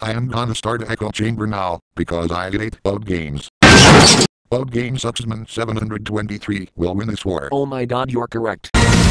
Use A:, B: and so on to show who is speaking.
A: I am gonna start a echo chamber now, because I hate bug games. Bug game Sucksman 723 will win this war.
B: Oh my god, you're correct.